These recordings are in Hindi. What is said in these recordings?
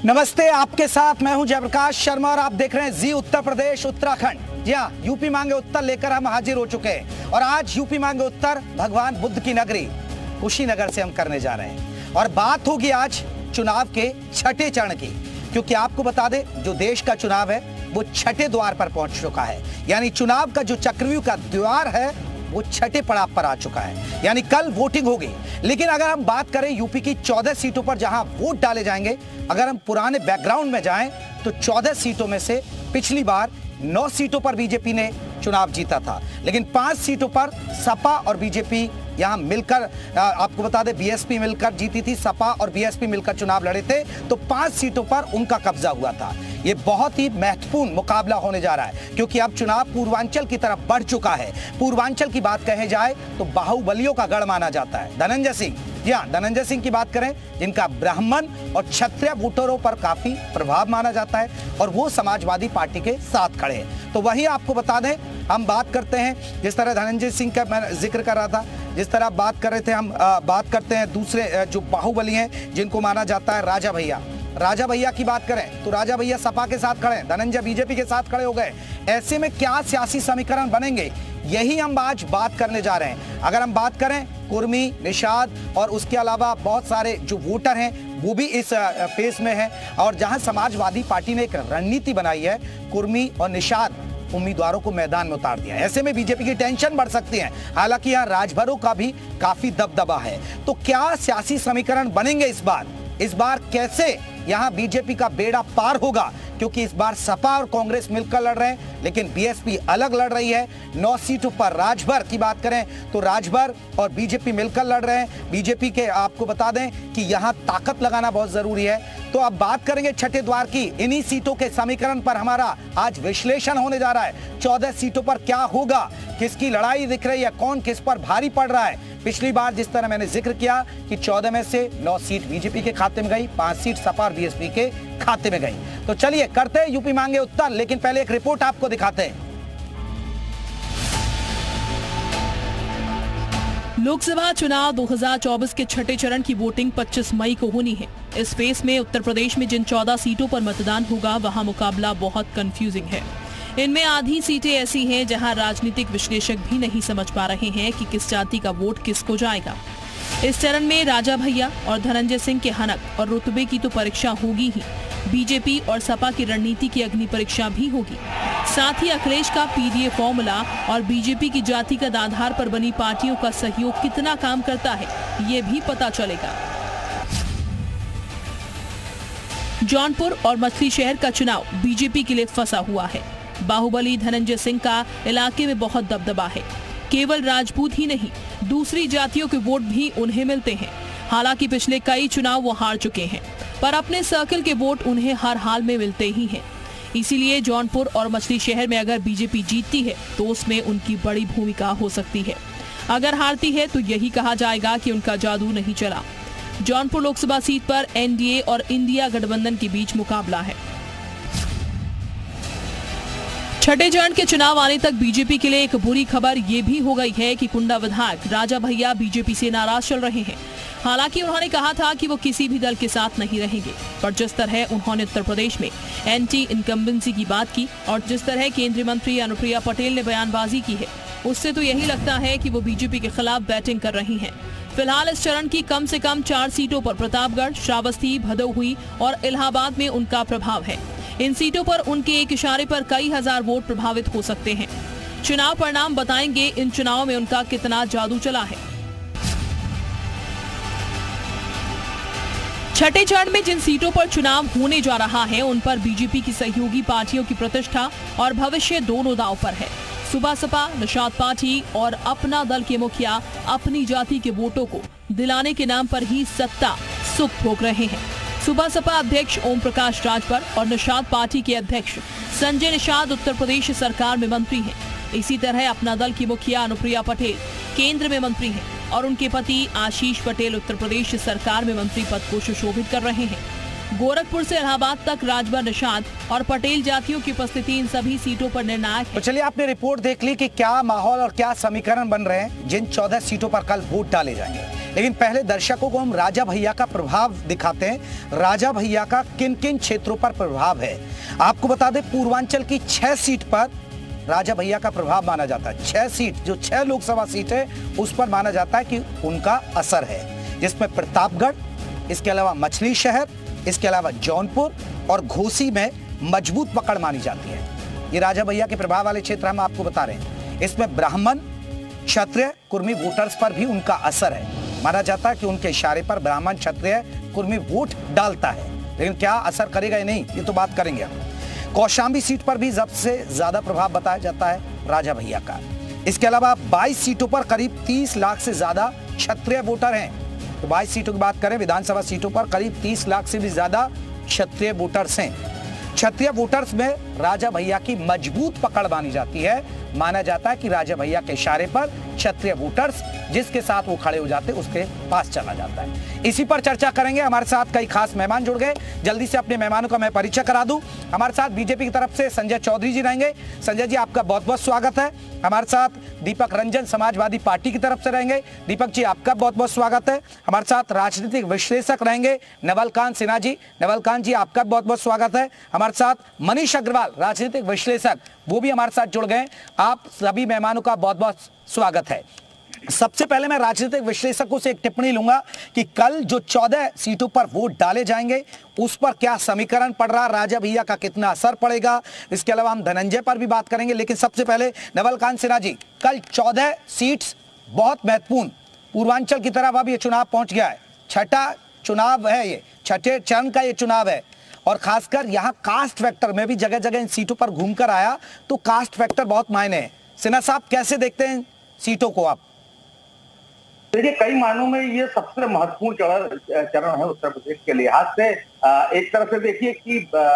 नमस्ते, आपके साथ मैं हूं जयप्रकाश शर्मा और आप देख रहे हैं जी उत्तर प्रदेश उत्तराखंड। जी हाँ, यूपी मांगे उत्तर लेकर हम हाजिर हो चुके हैं और आज यूपी मांगे उत्तर भगवान बुद्ध की नगरी कुशीनगर से हम करने जा रहे हैं और बात होगी आज चुनाव के छठे चरण की, क्योंकि आपको बता दें जो देश का चुनाव है वो छठे द्वार पर पहुंच चुका है। यानी चुनाव का जो चक्रव्यूह का द्वार है वो छठे पड़ाव पर आ चुका है, यानी कल वोटिंग होगी। लेकिन अगर हम बात करें यूपी की 14 सीटों पर जहां वोट डाले जाएंगे, अगर हम पुराने बैकग्राउंड में जाएं तो 14 सीटों में से पिछली बार 9 सीटों पर बीजेपी ने चुनाव जीता था, लेकिन 5 सीटों पर सपा और बीजेपी यहां मिलकर, आपको बता दें बीएसपी मिलकर जीती थी, सपा और बीएसपी मिलकर चुनाव लड़े थे, तो 5 सीटों पर उनका कब्जा हुआ था। ये बहुत ही महत्वपूर्ण मुकाबला होने जा रहा है क्योंकि अब चुनाव पूर्वांचल की तरफ बढ़ चुका है। पूर्वांचल की बात कहे जाए तो बाहुबलियों का गढ़ माना जाता है धनंजय सिंह। जी हाँ, धनंजय सिंह की बात करें जिनका ब्राह्मण और क्षत्रिय वोटरों पर काफी प्रभाव माना जाता है और वो समाजवादी पार्टी के साथ खड़े हैं। तो वही आपको बता दें, हम बात करते हैं जिस तरह धनंजय सिंह का मैं जिक्र कर रहा था, जिस तरह बात कर रहे थे, हम बात करते हैं दूसरे जो बाहुबली हैं जिनको माना जाता है राजा भैया। राजा भैया की बात करें तो राजा भैया सपा के साथ खड़े हैं, धनंजय बीजेपी के साथ खड़े हो गए। ऐसे में क्या सियासी समीकरण बनेंगे, यही हम आज बात करने जा रहे हैं। अगर हम बात करें कुर्मी, निषाद और उसके अलावा बहुत सारे जो वोटर हैं वो भी इस फेज में हैं और जहां समाजवादी पार्टी ने एक रणनीति बनाई है, कुर्मी और निषाद उम्मीदवारों को मैदान में उतार दिया। ऐसे में बीजेपी की टेंशन बढ़ सकती है, हालांकि यहाँ राजभरों का भी काफी दबदबा है। तो क्या सियासी समीकरण बनेंगे इस बार कैसे यहाँ बीजेपी का बेड़ा पार होगा, क्योंकि इस बार सपा और कांग्रेस मिलकर लड़ रहे हैं लेकिन बीएसपी अलग लड़ रही है। 9 सीटों पर राजभर की बात करें तो राजभर और बीजेपी मिलकर लड़ रहे हैं। बीजेपी के आपको बता दें कि यहाँ ताकत लगाना बहुत जरूरी है। तो अब बात करेंगे छठे द्वार की। इन्हीं सीटों के समीकरण पर हमारा आज विश्लेषण होने जा रहा है। 14 सीटों पर क्या होगा, किसकी लड़ाई दिख रही है, कौन किस पर भारी पड़ रहा है। पिछली बार जिस तरह मैंने जिक्र किया कि 14 में से 9 सीट बीजेपी के खाते में गई, 5 सीट सपा और बीएसपी के खाते में गई। तो चलिए करते हैं यूपी मांगे उत्तर, लेकिन पहले एक रिपोर्ट आपको दिखाते हैं। लोकसभा चुनाव 2024 के छठे चरण की वोटिंग 25 मई को होनी है। इस फेज में उत्तर प्रदेश में जिन 14 सीटों पर मतदान होगा वहां मुकाबला बहुत कंफ्यूजिंग है। इनमें आधी सीटें ऐसी हैं जहां राजनीतिक विश्लेषक भी नहीं समझ पा रहे हैं कि किस जाति का वोट किसको जाएगा। इस चरण में राजा भैया और धनंजय सिंह के हनक और रुतबे की तो परीक्षा होगी ही, बीजेपी और सपा की रणनीति की अग्नि परीक्षा भी होगी। साथ ही अखिलेश का पीडीए फॉर्मूला और बीजेपी की जातिगत आधार पर बनी पार्टियों का सहयोग कितना काम करता है, ये भी पता चलेगा। जौनपुर और मछली शहर का चुनाव बीजेपी के लिए फंसा हुआ है। बाहुबली धनंजय सिंह का इलाके में बहुत दबदबा है। केवल राजपूत ही नहीं, दूसरी जातियों के वोट भी उन्हें मिलते हैं। हालांकि पिछले कई चुनाव वो हार चुके हैं, पर अपने सर्कल के वोट उन्हें हर हाल में मिलते ही हैं। इसीलिए जौनपुर और मछली शहर में अगर बीजेपी जीतती है तो उसमें उनकी बड़ी भूमिका हो सकती है। अगर हारती है तो यही कहा जाएगा कि उनका जादू नहीं चला। जौनपुर लोकसभा सीट पर एनडीए और इंडिया गठबंधन के बीच मुकाबला है। छठे चरण के चुनाव आने तक बीजेपी के लिए एक बुरी खबर ये भी हो गई है कि कुंडा विधायक राजा भैया बीजेपी से नाराज चल रहे हैं। हालांकि उन्होंने कहा था कि वो किसी भी दल के साथ नहीं रहेंगे, पर जिस तरह उन्होंने उत्तर प्रदेश में एंटी इनकम्बेंसी की बात की और जिस तरह केंद्रीय मंत्री अनुप्रिया पटेल ने बयानबाजी की है, उससे तो यही लगता है कि वो बीजेपी के खिलाफ बैटिंग कर रही हैं। फिलहाल इस चरण की कम से कम 4 सीटों पर प्रतापगढ़, श्रावस्ती, भदोही और इलाहाबाद में उनका प्रभाव है। इन सीटों पर उनके एक इशारे पर कई हजार वोट प्रभावित हो सकते हैं। चुनाव परिणाम बताएंगे इन चुनावों में उनका कितना जादू चला है। छठे चरण में जिन सीटों पर चुनाव होने जा रहा है उन पर बीजेपी की सहयोगी पार्टियों की प्रतिष्ठा और भविष्य दोनों दांव पर है। सुबह सपा, निषाद पार्टी और अपना दल के मुखिया अपनी जाति के वोटों को दिलाने के नाम पर ही सत्ता सुख भोग रहे हैं। सुबह सपा अध्यक्ष ओम प्रकाश राजभर और निषाद पार्टी के अध्यक्ष संजय निषाद उत्तर प्रदेश सरकार में मंत्री हैं। इसी तरह अपना दल की मुखिया अनुप्रिया पटेल केंद्र में मंत्री हैं और उनके पति आशीष पटेल उत्तर प्रदेश सरकार में मंत्री पद को सुशोभित कर रहे हैं। गोरखपुर से इलाहाबाद तक राजभर, निषाद और पटेल जातियों की उपस्थिति इन सभी सीटों पर निर्णायक है। तो चलिए आपने रिपोर्ट देख ली कि क्या माहौल और क्या समीकरण बन रहे हैं जिन 14 सीटों पर कल वोट डाले जाएंगे। लेकिन पहले दर्शकों को हम राजा भैया का प्रभाव दिखाते हैं। राजा भैया का किन किन क्षेत्रों पर प्रभाव है आपको बता दें। पूर्वांचल की 6 सीट पर राजा भैया का प्रभाव माना जाता है। 6 सीट, जो 6 लोकसभा सीट है, उस पर माना जाता है कि उनका असर है, जिसमें प्रतापगढ़, इसके अलावा मछली शहर, इसके अलावा जौनपुर और घोसी में मजबूत पकड़ मानी जाती है। ये राजा भैया के प्रभाव वाले क्षेत्र हम आपको बता रहे हैं। इसमें ब्राह्मण, क्षत्रिय, कुर्मी वोटर्स पर भी उनका असर है। माना जाता है कि उनके इशारे पर ब्राह्मण, क्षत्रिय, कुर्मी वोट डालता है, लेकिन क्या असर करेगा या नहीं, ये तो बात करेंगे। कौशाम्बी सीट पर भी सबसे ज्यादा प्रभाव बताया जाता है राजा भैया का। इसके अलावा 22 सीटों पर करीब 30 लाख से ज्यादा क्षत्रिय वोटर हैं। तो 22 सीटों की बात करें, विधानसभा सीटों पर करीब 30 लाख से भी ज्यादा क्षत्रिय वोटर्स हैं। क्षत्रिय वोटर्स में राजा भैया की मजबूत पकड़ मानी जाती है। माना जाता है कि राजा भैया के इशारे पर क्षत्रिय वोटर्स जिसके साथ वो खड़े हो जाते उसके पास चला जाता है। इसी पर चर्चा करेंगे। हमारे साथ कई खास मेहमान जुड़ गए। जल्दी से अपने मेहमानों का मैं परिचय करा दूं। हमारे साथ बीजेपी की तरफ से संजय चौधरी जी रहेंगे। संजय जी, आपका बहुत बहुत स्वागत है। हमारे साथ दीपक रंजन समाजवादी पार्टी की तरफ से रहेंगे। दीपक जी, आपका बहुत बहुत स्वागत है। हमारे साथ राजनीतिक विश्लेषक रहेंगे नवलकांत सिन्हा जी। नवलकांत जी, आपका बहुत बहुत स्वागत है। हमारे साथ मनीष अग्रवाल, राजनीतिक विश्लेषक, वो भी हमारे साथ जुड़ गए। आप सभी मेहमानों का बहुत बहुत स्वागत है। सबसे पहले मैं राजनीतिक विश्लेषकों से एक टिप्पणी लूंगा कि कल जो 14 सीटों पर वोट डाले जाएंगे उस पर क्या समीकरण पड़ रहा, राजा भैया का कितना असर पड़ेगा। इसके अलावा हम धनंजय पर भी बात करेंगे, लेकिन सबसे पहले नवलकांत सिन्हा जी, कल 14 सीट्स बहुत महत्वपूर्ण, पूर्वांचल की तरफ अब ये चुनाव पहुंच गया है। छठा चुनाव है, ये छठे चरण का ये चुनाव है, और खासकर यहाँ कास्ट फैक्टर में भी जगह जगह इन सीटों पर घूमकर आया तो कास्ट फैक्टर बहुत मायने है। सिन्हा साहब, कैसे देखते हैं सीटों को आप? देखिए, कई मानों में ये सबसे महत्वपूर्ण चरण है उत्तर प्रदेश के लिहाज से। एक तरफ से देखिए कि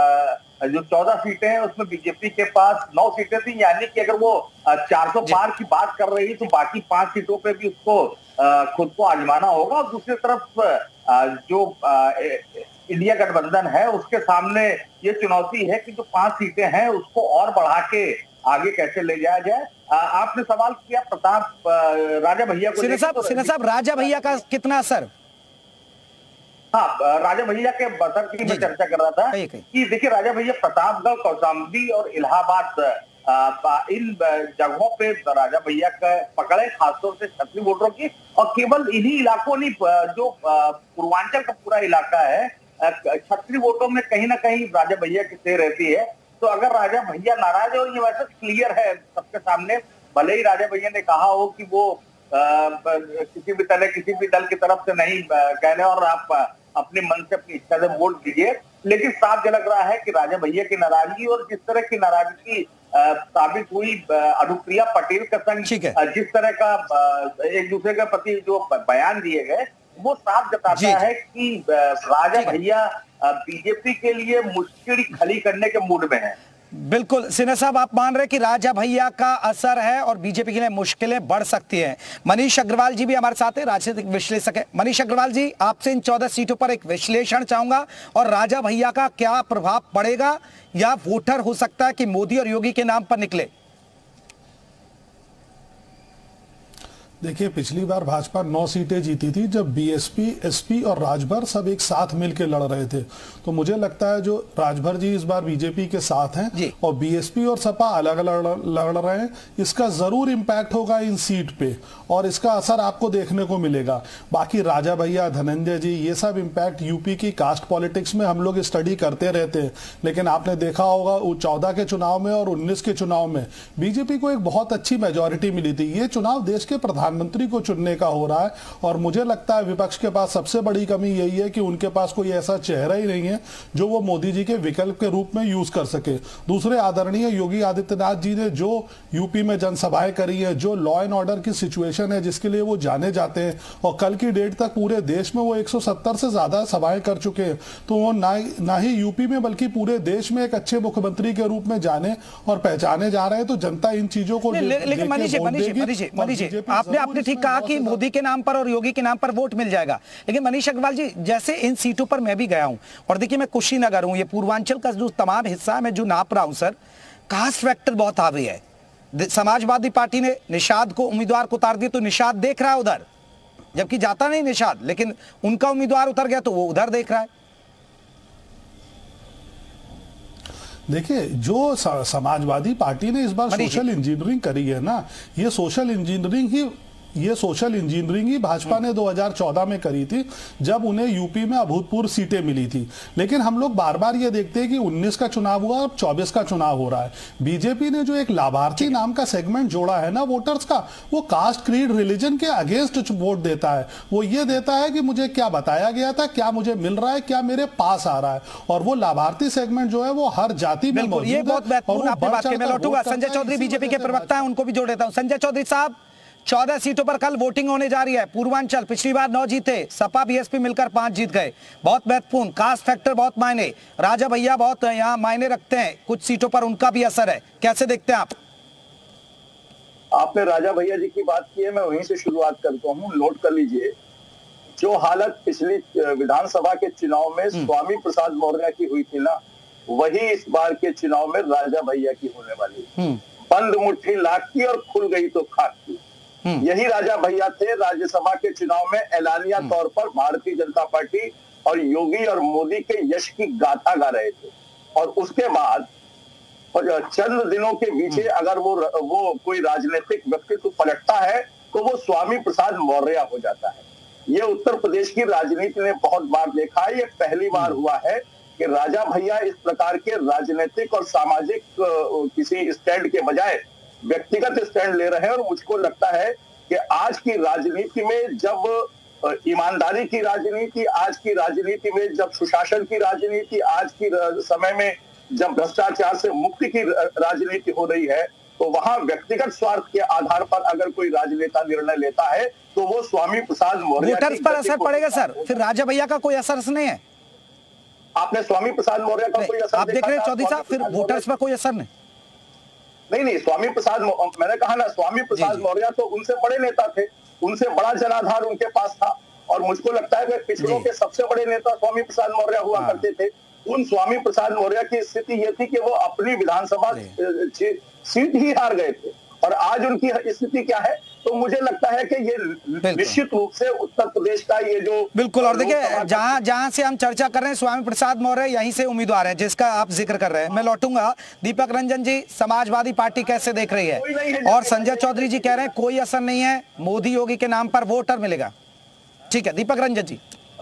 जो 14 सीटें हैं उसमें बीजेपी के पास 9 सीटें थी, यानी कि अगर वो 400 पार की बात कर रही तो बाकी 5 सीटों पे भी उसको खुद को आजमाना होगा। और दूसरी तरफ जो इंडिया गठबंधन है उसके सामने ये चुनौती है कि जो 5 सीटें हैं उसको और बढ़ा के आगे कैसे ले जाया जाए। आपने सवाल किया प्रताप राजा भैया को। सिन्हा साहब, राजा भैया का कितना असर? हाँ, राजा भैया के असर की मैं चर्चा कर रहा था कि देखिए, राजा भैया प्रतापगढ़, कौशाम्बी और इलाहाबाद, इन जगहों पे राजा भैया का पकड़े, खासतौर से क्षत्रिय वोटरों की। और केवल इन्हीं इलाकों नहीं, जो पूर्वांचल का पूरा इलाका है, क्षत्रिय वोटों में कहीं ना कहीं राजा भैया की सह रहती है। तो अगर राजा भैया नाराज है, और ये वैसे क्लियर है सबके सामने, भले ही राजा भैया ने कहा हो कि वो किसी भी तरह किसी भी दल की तरफ से नहीं कह रहे और आप अपने मन से अपनी इच्छा से वोट दीजिए, लेकिन साफ झलक रहा है कि राजा भैया की नाराजगी, और जिस तरह की नाराजगी साबित हुई अनुप्रिया पटेल का संग, जिस तरह का एक दूसरे के प्रति जो बयान दिए गए, वो साफ जताता है कि राजा भैया बीजेपी के लिए मुश्किल खली करने के मूड में है। बिल्कुल सिन्हा साहब, आप मान रहे कि राजा भैया का असर है और बीजेपी के लिए मुश्किलें बढ़ सकती हैं। मनीष अग्रवाल जी भी हमारे साथ हैं, राजनीतिक विश्लेषक है। मनीष अग्रवाल जी, आपसे इन 14 सीटों पर एक विश्लेषण चाहूंगा, और राजा भैया का क्या प्रभाव पड़ेगा, या वोटर हो सकता है कि मोदी और योगी के नाम पर निकले? देखिए, पिछली बार भाजपा 9 सीटें जीती थी जब बीएसपी, एसपी और राजभर सब एक साथ मिलकर लड़ रहे थे। तो मुझे लगता है जो राजभर जी इस बार बीजेपी के साथ हैं और बीएसपी और सपा अलग लड़ रहे हैं, इसका जरूर इम्पैक्ट होगा इन सीट पे, और इसका असर आपको देखने को मिलेगा। बाकी राजा भैया, धनंजय जी, ये सब इम्पैक्ट यूपी की कास्ट पॉलिटिक्स में हम लोग स्टडी करते रहते हैं, लेकिन आपने देखा होगा 14 के चुनाव में और 19 के चुनाव में बीजेपी को एक बहुत अच्छी मेजोरिटी मिली थी। ये चुनाव देश के प्रधानमंत्री को चुनने का हो रहा है, और मुझे लगता है विपक्ष के पास सबसे बड़ी कमी यही है कि उनके पास कोई ऐसा चेहरा ही नहीं है जो वो मोदी जी के विकल्प के रूप में यूज कर सके। दूसरे आदरणीय योगी आदित्यनाथ जी ने जो यूपी में जनसभाएं करी है, जो लॉ एंड ऑर्डर की सिचुएशन है जिसके लिए वो जाने जाते हैं, और कल की डेट तक पूरे देश में वो 170 से ज्यादा सभाएं कर चुके हैं, तो वो ना ही यूपी में बल्कि पूरे देश में एक अच्छे मुख्यमंत्री के रूप में जाने और पहचाने जा रहे हैं। तो जनता इन चीजों को लेकिन मनीष जी, आपने ठीक कहा कि मोदी के नाम पर और योगी के नाम पर वोट मिल जाएगा, लेकिन मनीष अग्रवाल जी, जैसे इन सीटों पर मैं भी गया हूं, और देखिए मैं कुशीनगर हूं, ये पूर्वांचल का जो तमाम हिस्सा मैं जो नाप रहा हूं सर, कास्ट फैक्टर बहुत हावी है। समाजवादी पार्टी ने निषाद को उम्मीदवार को उतार दिया, तो निषाद देख रहा है उधर, जबकि जाता नहीं निषाद, लेकिन उनका उम्मीदवार उतर गया तो वो उधर देख रहा है। देखिए, जो समाजवादी पार्टी ने इस बार सोशल इंजीनियरिंग करी है ना, ये सोशल इंजीनियरिंग ही भाजपा ने 2014 में करी थी, जब उन्हें यूपी में अभूतपूर्व सीटें मिली थी। लेकिन हम लोग बार बार ये देखते हैं कि 19 का चुनाव हुआ और 24 का चुनाव हो रहा है। बीजेपी ने जो एक लाभार्थी नाम का सेगमेंट जोड़ा है ना वोटर्स का, वो कास्ट, क्रीड, रिलीजन के अगेंस्ट वोट देता है। वो ये देता है कि मुझे क्या बताया गया था, क्या मुझे मिल रहा है, क्या मेरे पास आ रहा है। और वो लाभार्थी सेगमेंट जो है वो हर जाति में मौजूद है। ये बहुत महत्वपूर्ण आपने बात की। मैं लौटूंगा, संजय चौधरी बीजेपी के प्रवक्ता हैं, उनको भी जोड़ देता हूं। संजय चौधरी साहब, 14 सीटों पर कल वोटिंग होने जा रही है। पूर्वांचल पिछली बार 9 जीते, सपा बीएसपी मिलकर 5 जीत गए। बहुत महत्वपूर्ण, कास्ट फैक्टर बहुत मायने, राजा भैया बहुत यहाँ मायने रखते हैं, कुछ सीटों पर उनका भी असर है। कैसे देखते हैं आप? आपने राजा भैया जी की बात की है, मैं वहीं से शुरुआत करता हूँ। नोट कर लीजिए, जो हालत पिछली विधानसभा के चुनाव में स्वामी प्रसाद मौर्य की हुई थी ना, वही इस बार के चुनाव में राजा भैया की होने वाली। बंद मुट्ठी लाख की और खुल गई तो खाक की। यही राजा भैया थे राज्यसभा के चुनाव में ऐलानिया तौर पर भारतीय जनता पार्टी और योगी और मोदी के यश की गाथा गा रहे थे। और उसके बाद चंद दिनों के पीछे अगर वो कोई राजनीतिक व्यक्तित्व पलटता है तो वो स्वामी प्रसाद मौर्य हो जाता है। ये उत्तर प्रदेश की राजनीति ने बहुत बार देखा है, ये पहली बार हुआ है कि राजा भैया इस प्रकार के राजनीतिक और सामाजिक किसी स्टैंड के बजाय व्यक्तिगत स्टैंड ले रहे हैं। और मुझको लगता है कि आज की राजनीति में, जब ईमानदारी की राजनीति, आज की राजनीति में जब सुशासन की राजनीति, आज की समय में जब भ्रष्टाचार से मुक्ति की राजनीति हो रही है, तो वहां व्यक्तिगत स्वार्थ के आधार पर अगर कोई राजनेता निर्णय लेता है तो वो स्वामी प्रसाद मौर्य वोटर्स पर असर पड़ेगा सर। फिर राजा भैया का कोई असर नहीं है। आपने स्वामी प्रसाद मौर्य का कोई असर आप देख रहे हैं चौधरी साहब, फिर वोटर्स पर कोई असर नहीं। नहीं, स्वामी प्रसाद, मैंने कहा ना, स्वामी प्रसाद मौर्य तो उनसे बड़े नेता थे, उनसे बड़ा जनाधार उनके पास था। और मुझको लगता है कि पिछड़ों के सबसे बड़े नेता स्वामी प्रसाद मौर्य हुआ करते थे। उन स्वामी प्रसाद मौर्य की स्थिति ये थी कि वो अपनी विधानसभा सीट ही हार गए थे। और आज उनकी स्थिति क्या है, तो मुझे लगता है कि ये निश्चित रूप से उत्तर प्रदेश का ये जो बिल्कुल। और देखिए, जहां से हम चर्चा कर रहे हैं, स्वामी प्रसाद मौर्य यहीं से उम्मीदवार हैं जिसका आप जिक्र कर रहे हैं। मैं लौटूंगा। दीपक रंजन जी, समाजवादी पार्टी कैसे देख रही है? और संजय चौधरी जी कह रहे हैं कोई असर नहीं है, मोदी योगी के नाम पर वोटर मिलेगा। ठीक है, दीपक रंजन जी।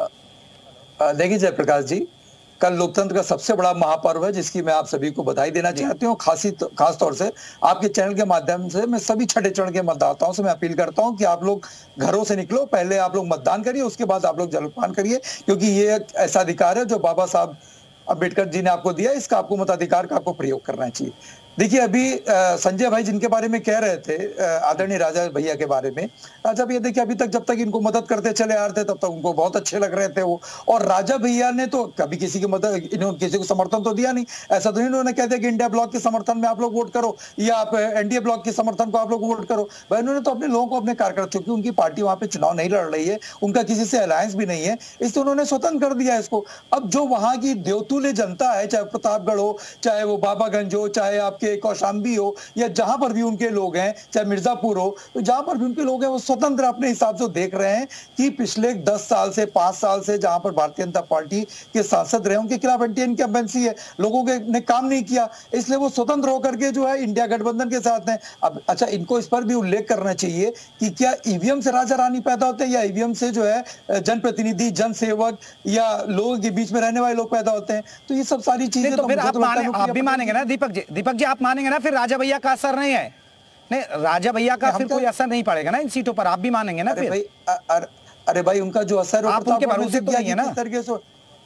देखिए जयप्रकाश जी, कल लोकतंत्र का सबसे बड़ा महापर्व है, जिसकी मैं आप सभी को बधाई देना चाहती हूँ। खास तौर से आपके चैनल के माध्यम से मैं सभी छठे चरण के मतदाताओं से मैं अपील करता हूँ कि आप लोग घरों से निकलो, पहले आप लोग मतदान करिए, उसके बाद आप लोग जलपान करिए, क्योंकि ये एक ऐसा अधिकार है जो बाबा साहब अम्बेडकर जी ने आपको दिया। इसका आपको मताधिकार का आपको प्रयोग करना चाहिए। देखिए, अभी संजय भाई जिनके बारे में कह रहे थे, आदरणीय राजा भैया के बारे में, राजा भैया देखिए अभी तक जब तक इनको मदद करते चले आ रहे थे तब तक उनको बहुत अच्छे लग रहे थे वो। और राजा भैया ने तो कभी किसी की मदद, इन्होंने किसी को समर्थन तो दिया नहीं। ऐसा तो इन्होंने कह दिया कि इंडिया ब्लॉक के समर्थन में आप लोग वोट करो या आप एनडीए ब्लॉक के समर्थन को आप लोग वोट करो। भाई उन्होंने तो अपने लोगों को अपने कार्यकर्ता, क्योंकि उनकी पार्टी वहां पे चुनाव नहीं लड़ रही है, उनका किसी से अलायंस भी नहीं है, इसलिए उन्होंने स्वतंत्र कर दिया इसको। अब जो वहां की देवतुल्य जनता है, चाहे प्रतापगढ़ हो, चाहे वो बाबागंज हो, चाहे आपके कौशाम्बी हो, या जहां पर भी उनके लोग हैं, चाहे मिर्जापुर हो, तो जहां पर भी उनके लोग हैं वो स्वतंत्र अपने हिसाब से देख रहे हैं कि पिछले 10 साल से 5 साल से जहां पर भारतीय जनता पार्टी के सांसद रहे, उनके खिलाफ एंटी इनकम्बेंसी है, लोगों के ने काम नहीं किया, इसलिए वो स्वतंत्र होकर के जो है इंडिया गठबंधन के साथ हैं। अब अच्छा, इनको इस पर भी उल्लेख करना चाहिए कि क्या ईवीएम से राजा रानी पैदा होते हैं या ईवीएम से जो है जनप्रतिनिधि, जनसेवक या लोगों के बीच में रहने वाले लोग पैदा होते हैं? तो ये सब सारी चीजें तो फिर आप भी मानेंगे ना दीपक जी, आप मानेंगे ना फिर राजा भैया का असर नहीं है? नहीं, राजा भैया का फिर कोई असर नहीं पड़ेगा ना इन सीटों पर, आप भी मानेंगे ना फिर? अरे भाई उनका जो असर आप उनके भरोसे तो नहीं है ना? तरीके से,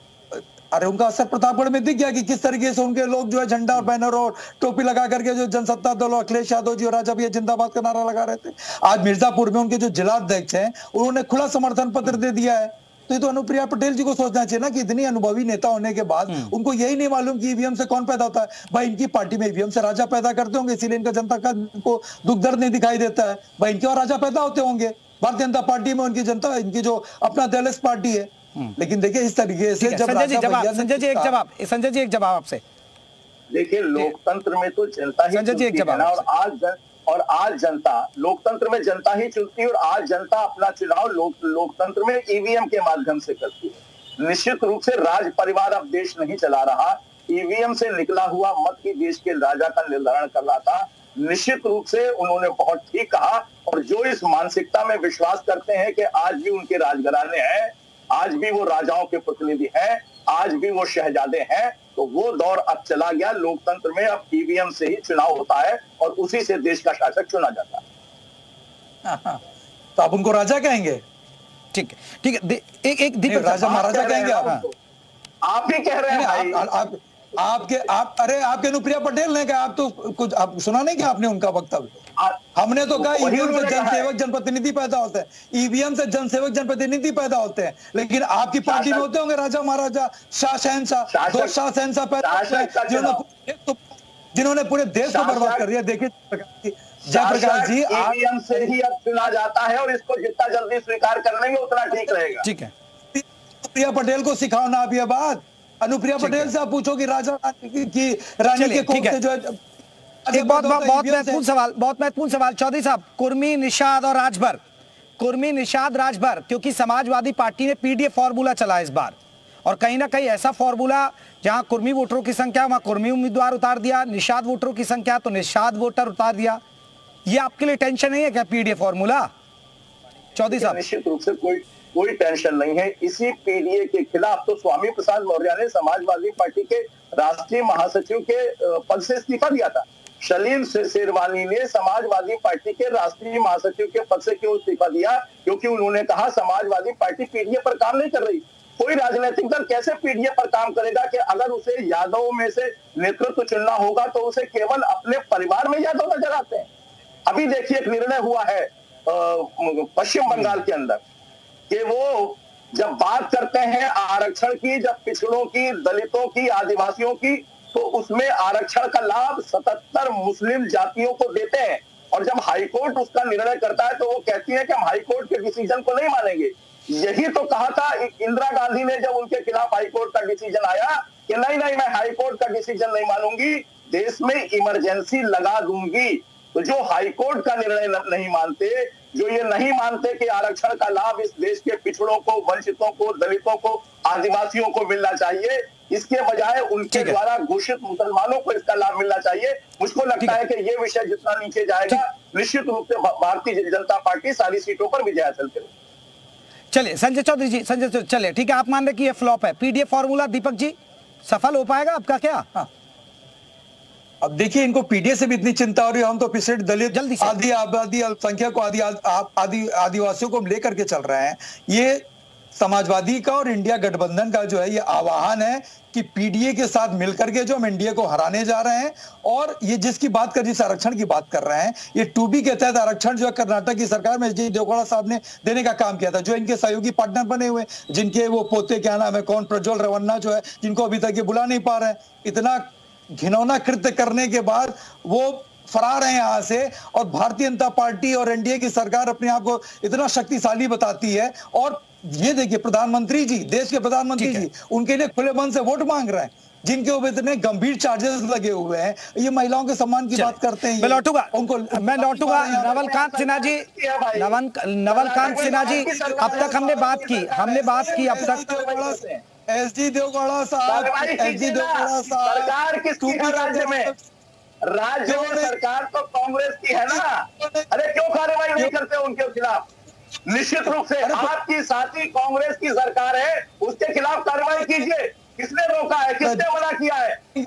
अरे उनका असर प्रतापगढ़ में दिख गया कि किस तरीके से उनके लोग जो है झंडा और बैनर और टोपी लगा करके जो जनसत्ता दल और अखिलेश यादव जी और राजा भैया जिंदाबाद का नारा लगा रहे थे। आज मिर्जापुर में उनके जो जिलाध्यक्ष हैं उन्होंने खुला समर्थन पत्र दे दिया है। तो ये तो अनुप्रिया पटेल जी को सोचना चाहिए ना कि इतनी अनुभवी नेता होने के बाद उनको यही नहीं मालूम कि ईवीएम से कौन पैदा होता है। भाई इनकी पार्टी में ईवीएम से राजा पैदा करते होंगे, इसीलिए इनका जनता का को दुख दर्द नहीं दिखाई देता है। भाई इनके और राजा पैदा होते होंगे भारतीय जनता पार्टी में, उनकी जनता, इनकी जो अपना दलस पार्टी है। लेकिन देखिए इस तरीके से जब संजय जी एक जवाब आपसे। देखिए, लोकतंत्र में तो जनता ही, संजय जी एक जवाब, और और आज जनता, लोकतंत्र में जनता ही चुनती है और आज जनता अपना चुनाव लोकतंत्र में ईवीएम के माध्यम से करती है। निश्चित रूप से राज परिवार अब देश नहीं चला रहा, ईवीएम से निकला हुआ मत ही देश के राजा का निर्धारण कर रहा था। निश्चित रूप से उन्होंने बहुत ठीक कहा, और जो इस मानसिकता में विश्वास करते हैं कि आज भी उनके राजघराने हैं, आज भी वो राजाओं के प्रतिनिधि हैं, आज भी वो शहजादे हैं, तो वो दौर अब चला गया। लोकतंत्र में अब ईवीएम से ही चुनाव होता है और उसी से देश का शासक चुना जाता है। तो आप उनको राजा कहेंगे? ठीक है, एक दीपक राजा महाराजा कहेंगे आप ही कह रहे हैं। आपके अनुप्रिया पटेल ने कहा, आप तो कुछ आप सुना नहीं क्या आपने उनका वक्तव्य? हमने तो कहा ईवीएम से जनसेवक जनप्रतिनिधि पैदा होते हैं, ईवीएम से जनसेवक जनप्रतिनिधि पैदा होते हैं, लेकिन आपकी पार्टी में होते होंगे राजा महाराजा, शाह शहंशाह, दो शाह शहंशाह पैदा होते हैं जिन्होंने पूरे देश को बर्बाद कर दिया। देखिए जयप्रकाश जी, ईवीएम से ही अब चुना जाता है और इसको जितना जल्दी स्वीकार कर लेंगे उतना ठीक रहेगा। ठीक है, अनुप्रिया पटेल को सिखाओ ना अब ये बात। अनुप्रिया पटेल से आप पूछो कि रानी के कोख से जो है। एक बहुत महत्वपूर्ण सवाल चौधरी साहब, कुर्मी, निषाद और राजभर, कुर्मी, निषाद, राजभर, क्योंकि समाजवादी पार्टी ने पीडीए फॉर्मूला चला इस बार, और कहीं ना कहीं ऐसा फॉर्मूला जहां कुर्मी वोटरों की संख्या वहां कुर्मी उम्मीदवार उतार दिया, निषाद वोटरों की संख्या तो निषाद वोटर उतार दिया। ये आपके लिए टेंशन नहीं है क्या पीडीए फॉर्मूला, चौधरी साहब? निश्चित रूप से कोई टेंशन नहीं है। इसी पीडीए के खिलाफ तो स्वामी प्रसाद मौर्य ने समाजवादी पार्टी के राष्ट्रीय महासचिव के पद से इस्तीफा दिया था। सलीम शेरवानी ने समाजवादी पार्टी के राष्ट्रीय महासचिव के पद से क्यों इस्तीफा दिया? क्योंकि उन्होंने कहा समाजवादी पार्टी पीडीए पर काम नहीं कर रही। कोई राजनीतिक दल कैसे पीडीए पर काम करेगा कि अगर उसे यादव में से नेतृत्व चुनना होगा तो उसे केवल अपने परिवार में यादव नजर आते हैं। अभी देखिए एक निर्णय हुआ है पश्चिम बंगाल के अंदर कि वो जब बात करते हैं आरक्षण की, जब पिछड़ों की, दलितों की, आदिवासियों की, तो उसमें आरक्षण का लाभ 77 मुस्लिम जातियों को देते हैं, और जब हाईकोर्ट उसका निर्णय करता है तो वो कहती है कि हम हाईकोर्ट के डिसीजन को नहीं मानेंगे। यही तो कहा था इंदिरा गांधी ने जब उनके खिलाफ हाईकोर्ट का डिसीजन आया कि नहीं मैं हाईकोर्ट का डिसीजन नहीं मानूंगी, देश में इमरजेंसी लगा दूंगी। तो जो हाईकोर्ट का निर्णय नहीं मानते, जो ये नहीं मानते कि आरक्षण का लाभ इस देश के पिछड़ों को, वंचितों को, दलितों को, आदिवासियों को मिलना चाहिए, इसके बजाय उनके द्वारा घोषित मुसलमानों को इसका लाभ मिलना चाहिए, मुझको लगता है कि ये विषय जितना नीचे जाएगा निश्चित रूप से भारतीय जनता पार्टी सारी सीटों पर विजय हासिल करेगी। चलिए संजय चौधरी जी, चलिए ठीक है, आप मान रहे कि ये फ्लॉप है पीडीए फॉर्मूला, दीपक जी सफल हो पाएगा आपका क्या? अब देखिए इनको पीडीए से भी इतनी चिंता हो रही है, हम तो पिछड़े दलित आदि आबादी अल्पसंख्यक आदिवासियों को लेकर के चल रहे हैं। ये समाजवादी का और इंडिया गठबंधन का जो है ये आह्वान है कि पीडीए के साथ मिलकर के जो हम इंडिया को हराने जा रहे हैं। और ये जिसकी बात कर, जिस आरक्षण की बात कर रहे हैं, ये 2B के तहत आरक्षण जो है कर्नाटक की सरकार में एच.डी. देवगौड़ा साहब ने देने का काम किया था, जो इनके सहयोगी पार्टनर बने हुए, जिनके वो पोते क्या नाम है कौन, प्रज्वल रेवन्ना जो है, जिनको अभी तक ये बुला नहीं पा रहे हैं। इतना घिनौना कृत्य करने के बाद वो फरार है यहाँ से, और भारतीय जनता पार्टी और एनडीए की सरकार अपने आप को इतना शक्तिशाली बताती है। और ये देखिए प्रधानमंत्री जी, देश के प्रधानमंत्री जी उनके लिए खुले मन से वोट मांग रहे हैं, जिनके ऊपर इतने गंभीर चार्जेस लगे हुए हैं। ये महिलाओं के सम्मान की बात करते हैं। मैं लौटूंगा नवलकांत सिन्हा जी, नवलकांत सिन्हा जी, अब तक हमने बात की अब तक एस.डी. देवगौड़ा साहब, एस.डी. देवगौड़ा साहब, सरकार किसकी है राज्य में? राज्य में सरकार तो कांग्रेस की है ना। अरे क्यों कार्रवाई नहीं करते उनके खिलाफ? निश्चित रूप से आपकी साथी कांग्रेस की सरकार है, उसके खिलाफ कार्रवाई कीजिए। किसने रोका है, किसने मना किया है?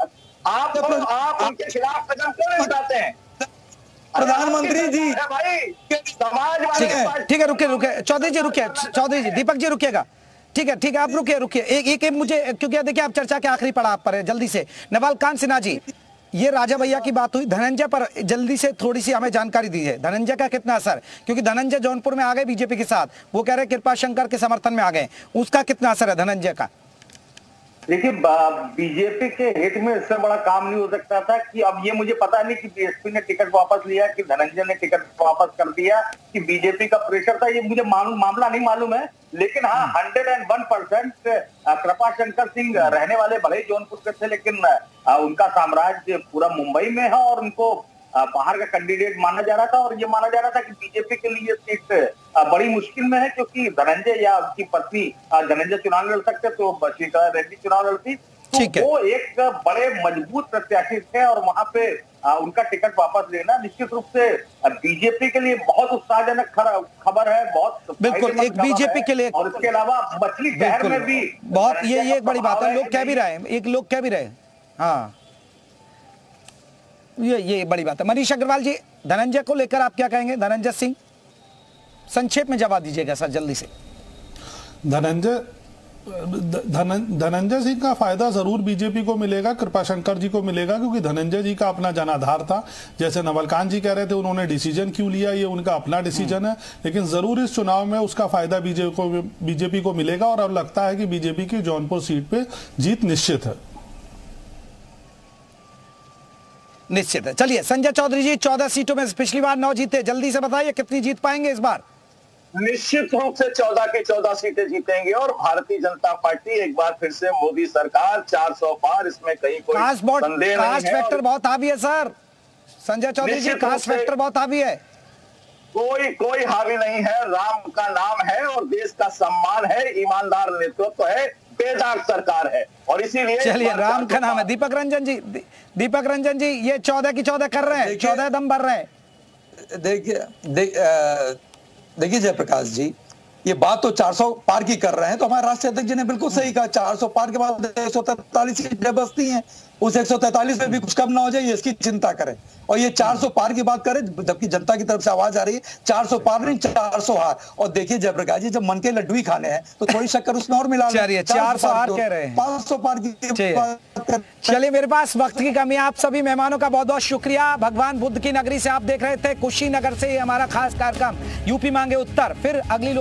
आप उनके खिलाफ कदम क्यों नहीं उठाते हैं? प्रधानमंत्री जी भाई समाजवादी, ठीक है रुकिए चौधरी जी, दीपक जी रुकिएगा, ठीक है आप रुकिए एक मुझे, क्योंकि देखिए आप चर्चा के आखिरी पड़ाव पर है, जल्दी से नवलकांत सिन्हा जी, ये राजा भैया की बात हुई, धनंजय पर जल्दी से थोड़ी सी हमें जानकारी दीजिए, धनंजय का कितना असर, क्योंकि धनंजय जौनपुर में आ गए बीजेपी के साथ, वो कह रहे कृपा शंकर के समर्थन में आ गए, उसका कितना असर है धनंजय का? देखिए बीजेपी के हित में इससे बड़ा काम नहीं हो सकता था कि अब ये मुझे पता नहीं कि बीएसपी ने टिकट वापस लिया, कि धनंजय ने टिकट वापस कर दिया, कि बीजेपी का प्रेशर था, ये मुझे मामला नहीं मालूम है। लेकिन हाँ 101% कृपा शंकर सिंह रहने वाले भले जौनपुर के थे, लेकिन उनका साम्राज्य पूरा मुंबई में है और उनको बाहर का कैंडिडेट माना जा रहा था और ये माना जा रहा था कि बीजेपी के लिए सीट बड़ी मुश्किल में है, क्योंकि धनंजय या उनकी पत्नी धनंजय चुनाव लड़ सकते तो श्रीकला रेड्डी चुनाव लड़ती, तो वो एक बड़े मजबूत प्रत्याशी थे और वहां पे उनका टिकट वापस लेना निश्चित रूप से बीजेपी के लिए बहुत उत्साहजनक खबर है, बहुत बिल्कुल एक बीजेपी के लिए। और इसके अलावा मछली शहर में भी बहुत ये एक बड़ी बात है, लोग कह भी रहे हैं, एक लोग कह भी रहे हैं, हाँ ये बड़ी बात है। मनीष अग्रवाल जी, धनंजय को लेकर आप क्या कहेंगे? धनंजय सिंह, संक्षेप में जवाब दीजिएगा सर जल्दी से। धनंजय सिंह का फायदा जरूर बीजेपी को मिलेगा, कृपाशंकर जी को मिलेगा, क्योंकि धनंजय जी का अपना जनाधार था। जैसे नवलकांत जी कह रहे थे उन्होंने डिसीजन क्यों लिया, ये उनका अपना डिसीजन है, लेकिन जरूर इस चुनाव में उसका फायदा बीजेपी को मिलेगा और अब लगता है कि बीजेपी की जौनपुर सीट पे जीत निश्चित है। निश्चित है। चलिए संजय चौधरी जी, 14 सीटों में पिछली बार 9 जीते, जल्दी से बताइए कितनी जीत पाएंगे इस बार? निश्चित रूप से 14 की 14 सीटें जीतेंगे और भारतीय जनता पार्टी एक बार फिर से मोदी सरकार 400 पार, इसमें कहीं कोई संदेह नहीं है। कास्ट फैक्टर बहुत हावी है sir, Sanjay Chaudhary ji, caste factor बहुत हावी है। कोई हावी नहीं है, राम का नाम है और देश का सम्मान है, ईमानदार नेतृत्व है, बेदाग सरकार है और इसीलिए चलिए राम का नाम है। दीपक रंजन जी ये 14 की 14 कर रहे हैं, 14 दम भर रहे हैं। देखिए जयप्रकाश जी, ये बात तो 400 पार की कर रहे हैं, तो हमारे राष्ट्रीय अध्यक्ष जी ने बिल्कुल सही कहा। 400 पार के बाद 143 सीटें बचती हैं, उस 143 में भी कुछ कम ना हो जाए, इसकी चिंता करें। और ये 400 पार की बात करें, जबकि जनता की तरफ से आवाज आ रही है 400 पार नहीं 400 हार। और देखिए जयप्रकाश जी, जब मन के लड्डू ही खाने हैं तो थोड़ी शक्कर उसमें और मिला लें। 400 हार कह रहे हैं, 500 पार की। चलिए मेरे पास वक्त की कमी है। आप सभी मेहमानों का बहुत बहुत शुक्रिया। भगवान बुद्ध की नगरी से आप देख रहे थे, कुशीनगर से हमारा खास कार्यक्रम यूपी मांगे उत्तर। फिर अगली